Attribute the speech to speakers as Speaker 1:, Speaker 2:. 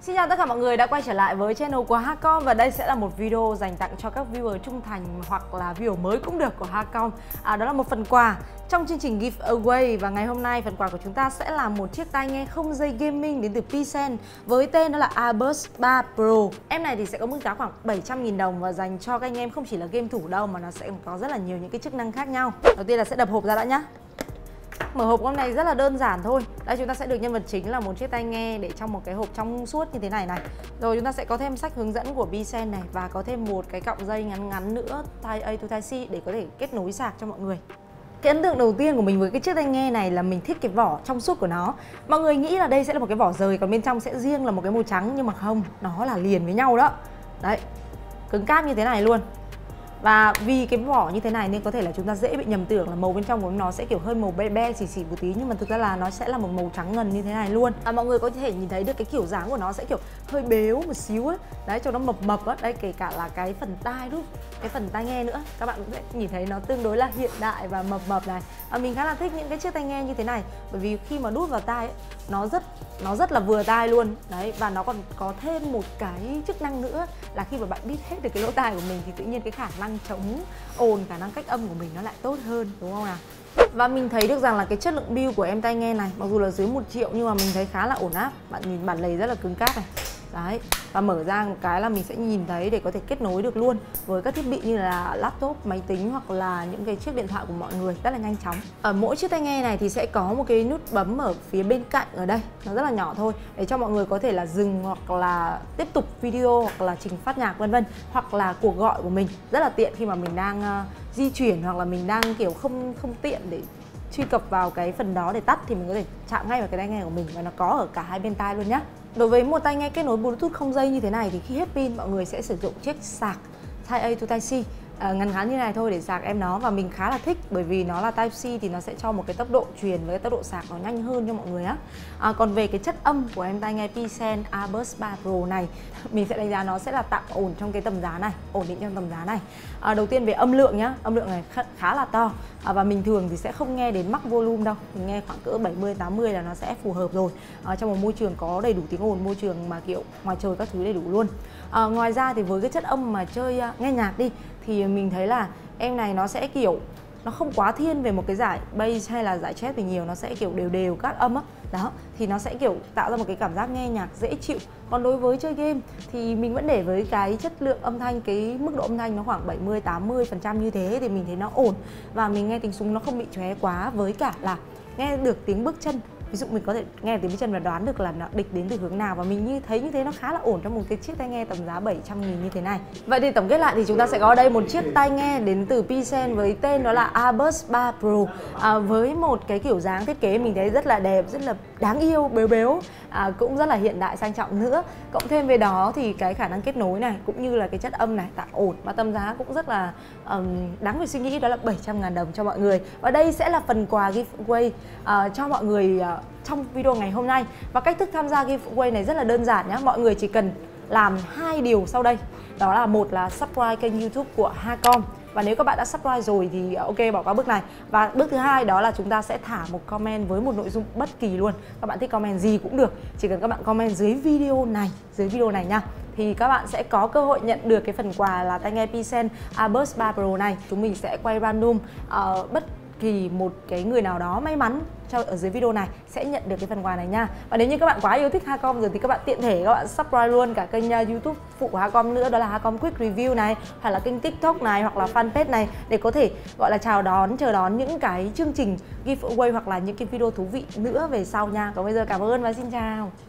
Speaker 1: Xin chào tất cả mọi người đã quay trở lại với channel của Hacom. Và đây sẽ là một video dành tặng cho các viewer trung thành hoặc là viewer mới cũng được của Hacom. Đó là một phần quà trong chương trình giveaway. Và ngày hôm nay phần quà của chúng ta sẽ là một chiếc tai nghe không dây gaming đến từ Pisen với tên đó là Airburst 3 Pro. Em này thì sẽ có mức giá khoảng 700.000 đồng và dành cho các anh em không chỉ là game thủ đâu mà nó sẽ có rất là nhiều những cái chức năng khác nhau. Đầu tiên là sẽ đập hộp ra đã nhá. Mở hộp hôm nay rất là đơn giản thôi. Đây, chúng ta sẽ được nhân vật chính là một chiếc tai nghe để trong một cái hộp trong suốt như thế này này. Rồi chúng ta sẽ có thêm sách hướng dẫn của Pisen này và có thêm một cái cọng dây ngắn ngắn nữa Type A to Type C để có thể kết nối sạc cho mọi người. Cái ấn tượng đầu tiên của mình với cái chiếc tai nghe này là mình thích cái vỏ trong suốt của nó. Mọi người nghĩ là đây sẽ là một cái vỏ rời còn bên trong sẽ riêng là một cái màu trắng, nhưng mà không, nó là liền với nhau đó. Đấy, cứng cáp như thế này luôn. Và vì cái vỏ như thế này nên có thể là chúng ta dễ bị nhầm tưởng là màu bên trong của nó sẽ kiểu hơi màu be be xỉ xỉ một tí, nhưng mà thực ra là nó sẽ là một màu trắng ngần như thế này luôn. Mọi người có thể nhìn thấy được cái kiểu dáng của nó sẽ kiểu hơi béo một xíu ấy. Đấy, cho nó mập mập á. Đây, kể cả là cái phần tai luôn, cái phần tai nghe nữa, các bạn cũng sẽ nhìn thấy nó tương đối là hiện đại và mập mập này. Mình khá là thích những cái chiếc tai nghe như thế này, bởi vì khi mà đút vào tai ấy, nó rất là vừa tai luôn. Đấy, và nó còn có thêm một cái chức năng nữa là khi mà bạn bít hết được cái lỗ tai của mình thì tự nhiên cái khả năng chống ồn, khả năng cách âm của mình nó lại tốt hơn, đúng không nào? Và mình thấy được rằng là cái chất lượng build của em tai nghe này mặc dù là dưới 1 triệu nhưng mà mình thấy khá là ổn áp. Bạn nhìn bản lề rất là cứng cáp này. Đấy, và mở ra một cái là mình sẽ nhìn thấy để có thể kết nối được luôn với các thiết bị như là laptop, máy tính hoặc là những cái chiếc điện thoại của mọi người rất là nhanh chóng. Ở mỗi chiếc tai nghe này thì sẽ có một cái nút bấm ở phía bên cạnh ở đây, nó rất là nhỏ thôi để cho mọi người có thể là dừng hoặc là tiếp tục video hoặc là trình phát nhạc vân vân, hoặc là cuộc gọi của mình rất là tiện khi mà mình đang di chuyển hoặc là mình đang kiểu không tiện để truy cập vào cái phần đó để tắt thì mình có thể chạm ngay vào cái tai nghe của mình và nó có ở cả hai bên tai luôn nhá. Đối với một tai nghe kết nối Bluetooth không dây như thế này thì khi hết pin mọi người sẽ sử dụng chiếc sạc Type A to Type C ngắn ngắn như này thôi để sạc em nó, và mình khá là thích bởi vì nó là Type C thì nó sẽ cho một cái tốc độ truyền với cái tốc độ sạc nó nhanh hơn cho mọi người á. Còn về cái chất âm của em tai nghe Pisen Airburst 3 Pro này, mình sẽ đánh giá nó sẽ là tạm ổn trong cái tầm giá này, ổn định trong tầm giá này. Đầu tiên về âm lượng nhá, âm lượng này khá là to và mình thường thì sẽ không nghe đến max volume đâu, mình nghe khoảng cỡ 70-80 là nó sẽ phù hợp rồi. Trong một môi trường có đầy đủ tiếng ồn, môi trường mà kiểu ngoài trời các thứ đầy đủ luôn. Ngoài ra thì với cái chất âm mà chơi nghe nhạc đi thì mình thấy là em này nó sẽ kiểu nó không quá thiên về một cái giải bass hay là giải chest thì nhiều, nó sẽ kiểu đều đều các âm á. Đó, thì nó sẽ kiểu tạo ra một cái cảm giác nghe nhạc dễ chịu. Còn đối với chơi game thì mình vẫn để với cái chất lượng âm thanh, cái mức độ âm thanh nó khoảng 70-80% như thế thì mình thấy nó ổn. Và mình nghe tiếng súng nó không bị chóe quá, với cả là nghe được tiếng bước chân. Ví dụ mình có thể nghe tiếng bước chân và đoán được là nó địch đến từ hướng nào, và mình thấy như thế nó khá là ổn trong một cái chiếc tai nghe tầm giá 700.000 như thế này. Vậy thì tổng kết lại thì chúng ta sẽ có ở đây một chiếc tai nghe đến từ Pisen với tên đó là Airburst 3 Pro, với một cái kiểu dáng thiết kế mình thấy rất là đẹp, rất là đáng yêu, béo béo, cũng rất là hiện đại sang trọng nữa. Cộng thêm về đó thì cái khả năng kết nối này cũng như là cái chất âm này tạm ổn, và tầm giá cũng rất là đáng phải suy nghĩ, đó là 700.000 đồng cho mọi người. Và đây sẽ là phần quà giveaway cho mọi người trong video ngày hôm nay. Và cách thức tham gia giveaway này rất là đơn giản nhé. Mọi người chỉ cần làm 2 điều sau đây. Đó là một là subscribe kênh YouTube của Hacom, và nếu các bạn đã subscribe rồi thì ok, bỏ qua bước này. Và bước thứ hai đó là chúng ta sẽ thả một comment với một nội dung bất kỳ luôn. Các bạn thích comment gì cũng được, chỉ cần các bạn comment dưới video này nha, thì các bạn sẽ có cơ hội nhận được cái phần quà là tai nghe Pisen Airburst 3 Pro này. Chúng mình sẽ quay random bất kỳ một cái người nào đó may mắn ở dưới video này sẽ nhận được cái phần quà này nha. Và nếu như các bạn quá yêu thích Hacom rồi thì các bạn tiện thể các bạn subscribe luôn cả kênh YouTube phụ của Hacom nữa, đó là Hacom Quick Review này, hoặc là kênh TikTok này, hoặc là fanpage này, để có thể gọi là chờ đón những cái chương trình giveaway hoặc là những cái video thú vị nữa về sau nha. Còn bây giờ cảm ơn và xin chào.